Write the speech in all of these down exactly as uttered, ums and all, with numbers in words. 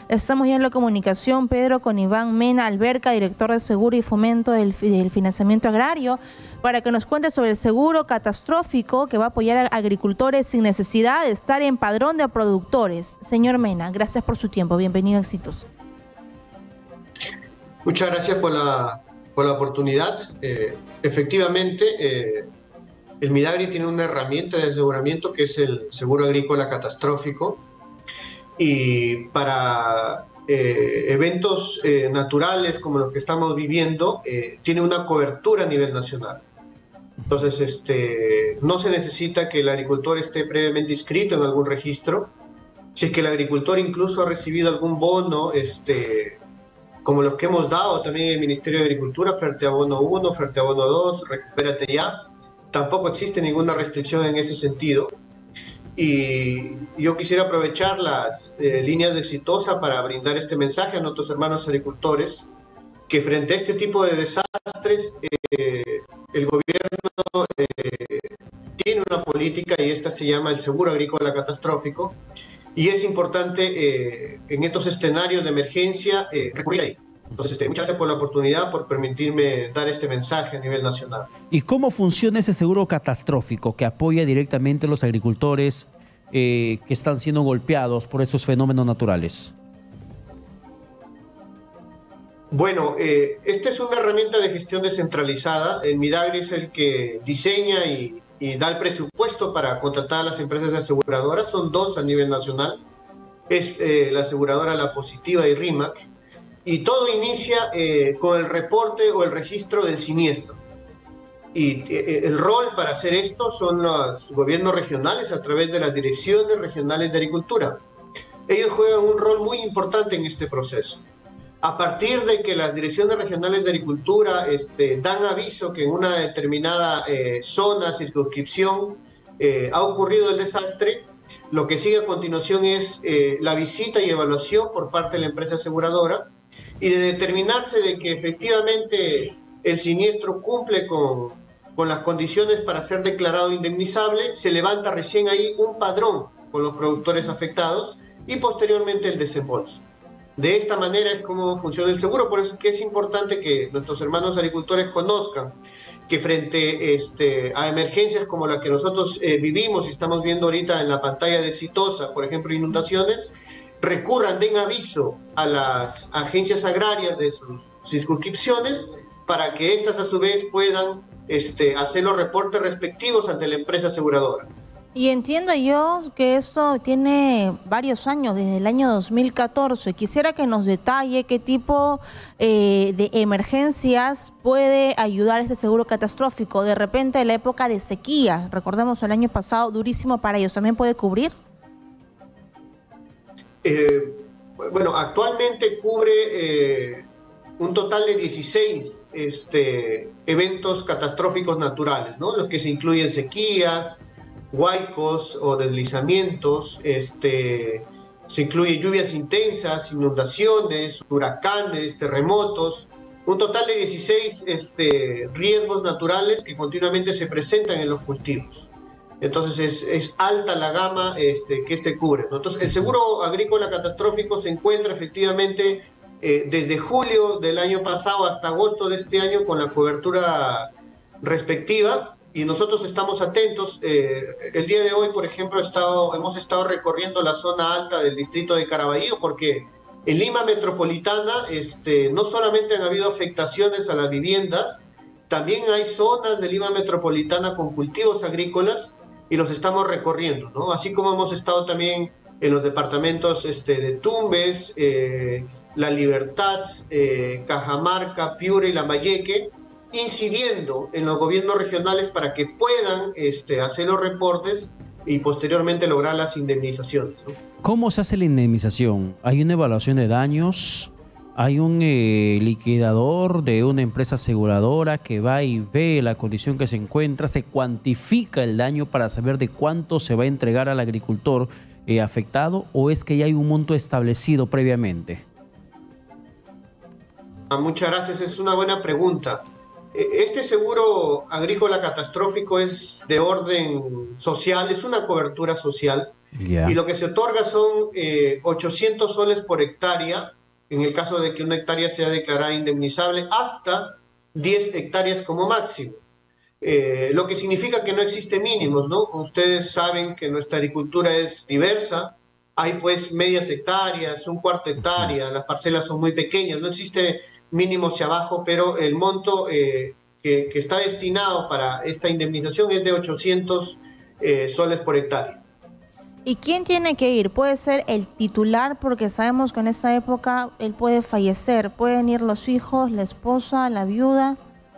Estamos ya en la comunicación, Pedro, con Iván Mena Alberca, director de Seguro y Fomento del, del Financiamiento Agrario, para que nos cuente sobre el seguro catastrófico que va a apoyar a agricultores sin necesidad de estar en padrón de productores. Señor Mena, gracias por su tiempo. Bienvenido a Éxitos. Muchas gracias por la, por la oportunidad. Eh, efectivamente, eh, el Midagri tiene una herramienta de aseguramiento que es el seguro agrícola catastrófico, y para eh, eventos eh, naturales como los que estamos viviendo eh, tiene una cobertura a nivel nacional. Entonces este, no se necesita que el agricultor esté previamente inscrito en algún registro. Si es que el agricultor incluso ha recibido algún bono, este, como los que hemos dado también en el Ministerio de Agricultura, Ferte Abono uno, Ferte Abono dos, Recupérate Ya, tampoco existe ninguna restricción en ese sentido. Y yo quisiera aprovechar las eh, líneas de Exitosa para brindar este mensaje a nuestros hermanos agricultores, que frente a este tipo de desastres, eh, el gobierno eh, tiene una política, y esta se llama el seguro agrícola catastrófico, y es importante eh, en estos escenarios de emergencia eh, recurrir ahí. Entonces, este, muchas gracias por la oportunidad, por permitirme dar este mensaje a nivel nacional. ¿Y cómo funciona ese seguro catastrófico que apoya directamente a los agricultores eh, que están siendo golpeados por estos fenómenos naturales? Bueno, eh, esta es una herramienta de gestión descentralizada. El Midagri es el que diseña y, y da el presupuesto para contratar a las empresas aseguradoras. Son dos a nivel nacional. Es eh, la aseguradora La Positiva y RIMAC. Y todo inicia eh, con el reporte o el registro del siniestro. Y eh, el rol para hacer esto son los gobiernos regionales a través de las direcciones regionales de agricultura. Ellos juegan un rol muy importante en este proceso. A partir de que las direcciones regionales de agricultura este, dan aviso que en una determinada eh, zona, circunscripción, eh, ha ocurrido el desastre, lo que sigue a continuación es eh, la visita y evaluación por parte de la empresa aseguradora, y de determinarse de que efectivamente el siniestro cumple con, con las condiciones para ser declarado indemnizable, se levanta recién ahí un padrón con los productores afectados y posteriormente el desembolso. De esta manera es como funciona el seguro. Por eso es que es importante que nuestros hermanos agricultores conozcan que frente este, a emergencias como la que nosotros eh, vivimos y estamos viendo ahorita en la pantalla de Exitosa, por ejemplo inundaciones, recurran, den aviso a las agencias agrarias de sus circunscripciones para que éstas a su vez puedan este, hacer los reportes respectivos ante la empresa aseguradora. Y entiendo yo que esto tiene varios años, desde el año dos mil catorce. Quisiera que nos detalle qué tipo eh, de emergencias puede ayudar este seguro catastrófico. De repente, en la época de sequía, recordemos el año pasado, durísimo para ellos, ¿también puede cubrir? Eh, bueno, actualmente cubre eh, un total de dieciséis este, eventos catastróficos naturales, ¿no? Los que se incluyen sequías, huaicos o deslizamientos, este, se incluyen lluvias intensas, inundaciones, huracanes, terremotos, un total de dieciséis este, riesgos naturales que continuamente se presentan en los cultivos. Entonces es, es alta la gama este, que este cubre, ¿no? Entonces el seguro agrícola catastrófico se encuentra efectivamente eh, desde julio del año pasado hasta agosto de este año con la cobertura respectiva, y nosotros estamos atentos. Eh, el día de hoy, por ejemplo, he estado, hemos estado recorriendo la zona alta del distrito de Caraballo, porque en Lima Metropolitana este, no solamente han habido afectaciones a las viviendas, también hay zonas de Lima Metropolitana con cultivos agrícolas, y los estamos recorriendo, ¿no? Así como hemos estado también en los departamentos este, de Tumbes, eh, La Libertad, eh, Cajamarca, Piura y Lambayeque, incidiendo en los gobiernos regionales para que puedan este, hacer los reportes y posteriormente lograr las indemnizaciones, ¿no? ¿Cómo se hace la indemnización? ¿Hay una evaluación de daños? ¿Hay un eh, liquidador de una empresa aseguradora que va y ve la condición que se encuentra? ¿Se cuantifica el daño para saber de cuánto se va a entregar al agricultor eh, afectado? ¿O es que ya hay un monto establecido previamente? Muchas gracias, es una buena pregunta. Este seguro agrícola catastrófico es de orden social, es una cobertura social. Yeah. Y lo que se otorga son eh, ochocientos soles por hectárea, en el caso de que una hectárea sea declarada indemnizable, hasta diez hectáreas como máximo. Eh, lo que significa que no existe mínimos, ¿no? Ustedes saben que nuestra agricultura es diversa, hay pues medias hectáreas, un cuarto hectárea, las parcelas son muy pequeñas, no existe mínimo hacia abajo, pero el monto eh, que, que está destinado para esta indemnización es de ochocientos eh, soles por hectárea. ¿Y quién tiene que ir? Puede ser el titular, porque sabemos que en esta época él puede fallecer, pueden ir los hijos, la esposa, la viuda.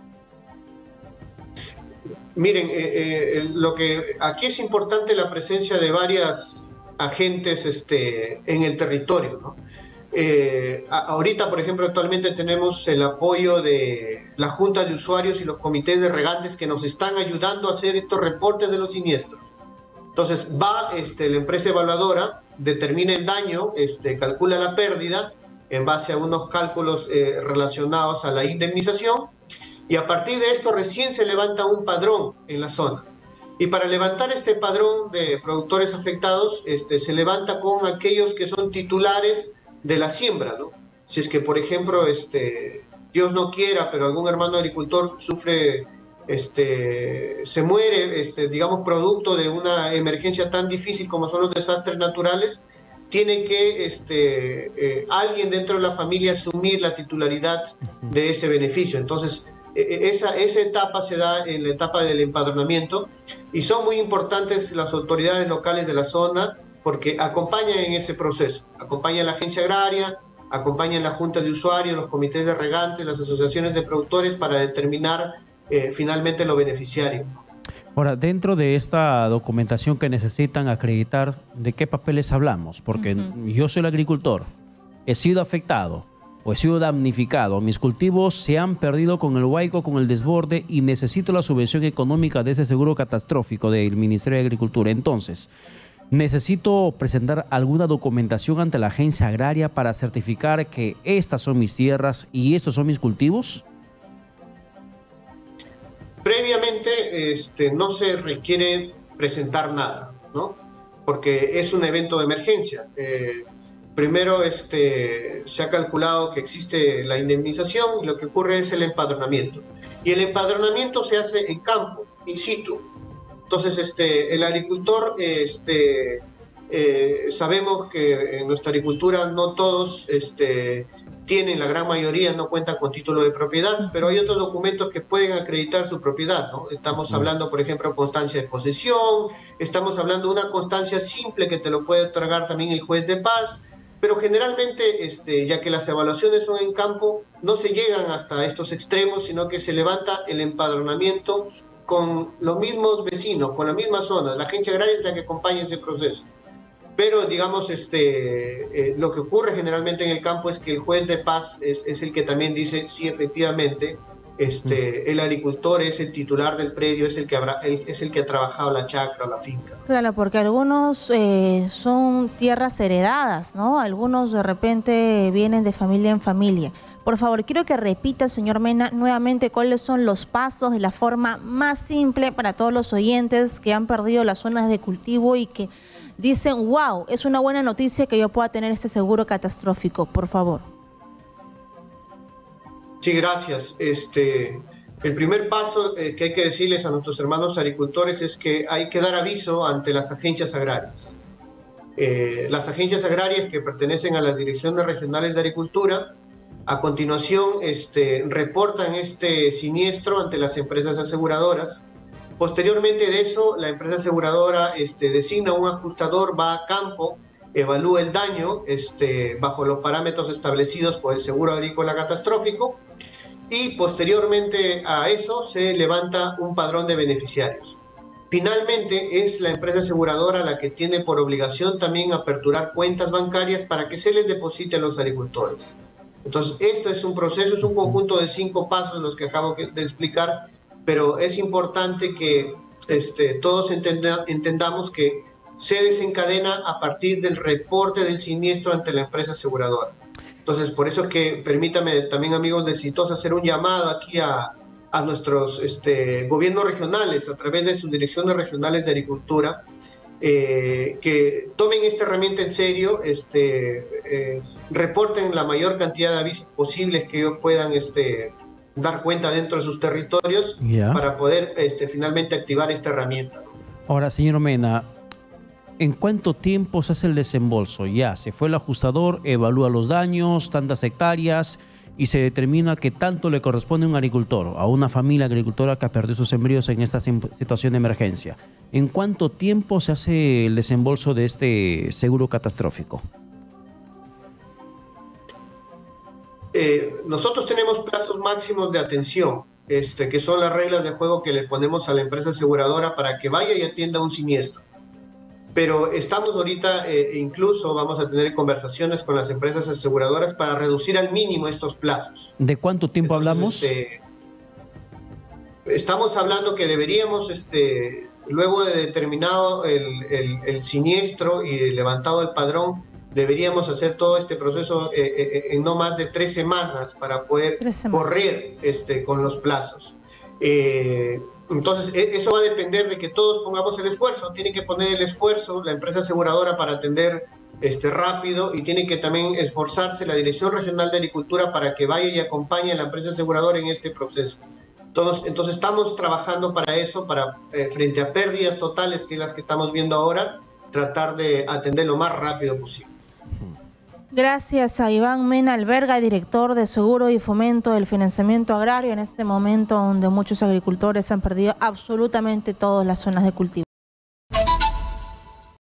Miren, eh, eh, lo que aquí es importante la presencia de varias agentes este, en el territorio, ¿no? Eh, a, ahorita, por ejemplo, actualmente tenemos el apoyo de la Junta de Usuarios y los comités de regantes que nos están ayudando a hacer estos reportes de los siniestros. Entonces va este, la empresa evaluadora, determina el daño, este, calcula la pérdida en base a unos cálculos eh, relacionados a la indemnización, y a partir de esto recién se levanta un padrón en la zona. Y para levantar este padrón de productores afectados, este, se levanta con aquellos que son titulares de la siembra, ¿no? Si es que, por ejemplo, este, Dios no quiera, pero algún hermano agricultor sufre, este, se muere, este, digamos, producto de una emergencia tan difícil como son los desastres naturales, tiene que este, eh, alguien dentro de la familia asumir la titularidad de ese beneficio. Entonces, Esa, esa etapa se da en la etapa del empadronamiento, y son muy importantes las autoridades locales de la zona porque acompañan en ese proceso, acompañan la agencia agraria, acompañan la junta de usuarios, los comités de regantes, las asociaciones de productores para determinar eh, finalmente los beneficiarios. Ahora, dentro de esta documentación que necesitan acreditar, ¿de qué papeles hablamos? Porque uh-huh. yo soy el agricultor, he sido afectado, o he sido damnificado, mis cultivos se han perdido con el huaico, con el desborde, y necesito la subvención económica de ese seguro catastrófico del Ministerio de Agricultura. Entonces, ¿necesito presentar alguna documentación ante la agencia agraria para certificar que estas son mis tierras y estos son mis cultivos? Previamente este, no se requiere presentar nada, ¿no? Porque es un evento de emergencia. Eh, Primero este, se ha calculado que existe la indemnización, y lo que ocurre es el empadronamiento. Y el empadronamiento se hace en campo, in situ. Entonces este, el agricultor, este, eh, sabemos que en nuestra agricultura no todos este, tienen, la gran mayoría no cuentan con título de propiedad, pero hay otros documentos que pueden acreditar su propiedad, ¿no? Estamos hablando, por ejemplo, constancia de posesión, estamos hablando de una constancia simple que te lo puede otorgar también el juez de paz. Pero generalmente, este, ya que las evaluaciones son en campo, no se llegan hasta estos extremos, sino que se levanta el empadronamiento con los mismos vecinos, con la misma zona. La agencia agraria es la que acompaña ese proceso. Pero, digamos, este, eh, lo que ocurre generalmente en el campo es que el juez de paz es, es el que también dice si efectivamente este, el agricultor es el titular del predio, es el que habrá, es el que ha trabajado la chacra o la finca. Claro, porque algunos eh, son tierras heredadas, ¿no? Algunos de repente vienen de familia en familia. Por favor, quiero que repita, señor Mena, nuevamente cuáles son los pasos de la forma más simple para todos los oyentes que han perdido las zonas de cultivo y que dicen, wow, es una buena noticia que yo pueda tener este seguro catastrófico. Por favor. Sí, gracias. Este, el primer paso eh, que hay que decirles a nuestros hermanos agricultores es que hay que dar aviso ante las agencias agrarias. Eh, las agencias agrarias que pertenecen a las direcciones regionales de agricultura, a continuación este, reportan este siniestro ante las empresas aseguradoras. Posteriormente de eso, la empresa aseguradora este, designa un ajustador, va a campo, evalúa el daño este, bajo los parámetros establecidos por el seguro agrícola catastrófico, y posteriormente a eso se levanta un padrón de beneficiarios. Finalmente es la empresa aseguradora la que tiene por obligación también aperturar cuentas bancarias para que se les deposite a los agricultores. Entonces esto es un proceso, es un conjunto de cinco pasos los que acabo de explicar, pero es importante que este, todos entenda, entendamos que se desencadena a partir del reporte del siniestro ante la empresa aseguradora. Entonces, por eso es que permítame también, amigos de Exitosa, hacer un llamado aquí a, a nuestros este, gobiernos regionales a través de sus direcciones regionales de agricultura, eh, que tomen esta herramienta en serio, este, eh, reporten la mayor cantidad de avisos posibles que ellos puedan este, dar cuenta dentro de sus territorios Ya. para poder este, finalmente activar esta herramienta. Ahora, señor Mena, ¿en cuánto tiempo se hace el desembolso? Ya, se fue el ajustador, evalúa los daños, tantas hectáreas, y se determina que tanto le corresponde a un agricultor, a una familia agricultora que perdió sus sembríos en esta situación de emergencia. ¿En cuánto tiempo se hace el desembolso de este seguro catastrófico? Eh, nosotros tenemos plazos máximos de atención, este, que son las reglas de juego que le ponemos a la empresa aseguradora para que vaya y atienda un siniestro. Pero estamos ahorita, eh, incluso vamos a tener conversaciones con las empresas aseguradoras para reducir al mínimo estos plazos. ¿De cuánto tiempo Entonces, hablamos? Este, estamos hablando que deberíamos, este, luego de determinado el, el, el siniestro y levantado el padrón, deberíamos hacer todo este proceso eh, eh, en no más de tres semanas para poder correr este, con los plazos. Eh, entonces, eso va a depender de que todos pongamos el esfuerzo. Tiene que poner el esfuerzo la empresa aseguradora para atender este, rápido, y tiene que también esforzarse la Dirección Regional de Agricultura para que vaya y acompañe a la empresa aseguradora en este proceso. Entonces, entonces estamos trabajando para eso, para eh, frente a pérdidas totales, que es las que estamos viendo ahora, tratar de atender lo más rápido posible. Gracias a Iván Mena Alberga, director de Seguro y Fomento del Financiamiento Agrario, en este momento donde muchos agricultores han perdido absolutamente todas las zonas de cultivo.